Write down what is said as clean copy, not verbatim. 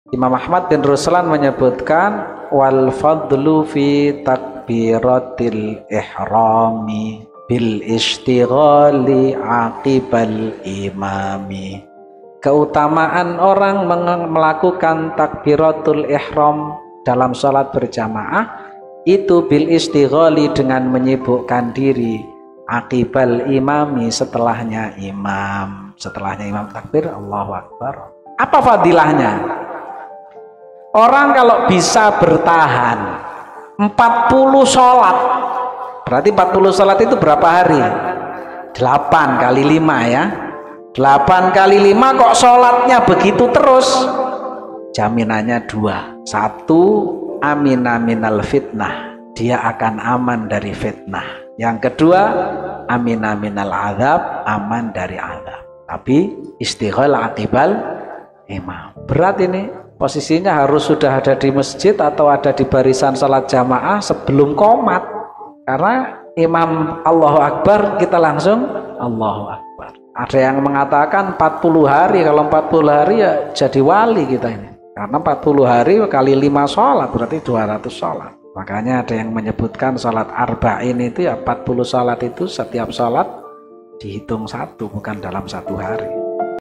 Imam Ahmad bin Ruslan menyebutkan wal fadlu fi takbiratil ihrami bil istighali aqibal imami. Keutamaan orang melakukan takbiratul ihram dalam sholat berjamaah itu bil istighali dengan menyibukkan diri aqibal imami setelahnya imam takbir Allahu Akbar. Apa fadilahnya? Orang kalau bisa bertahan 40 sholat, berarti 40 sholat itu berapa hari? 8 kali 5 ya. 8 kali 5 kok sholatnya begitu terus, jaminannya 2. 1, amina minal fitnah, dia akan aman dari fitnah. Yang kedua, amina minal azab, aman dari azab. Tapi istighol akibal imam. Berat ini, posisinya harus sudah ada di masjid atau ada di barisan salat jamaah sebelum qomat. Karena imam Allahu Akbar, kita langsung Allahu Akbar. Ada yang mengatakan 40 hari, kalau 40 hari ya jadi wali kita ini. Karena 40 hari kali 5 sholat berarti 200 sholat. Makanya ada yang menyebutkan sholat arba'in itu ya 40 sholat itu setiap sholat dihitung 1, bukan dalam 1 hari.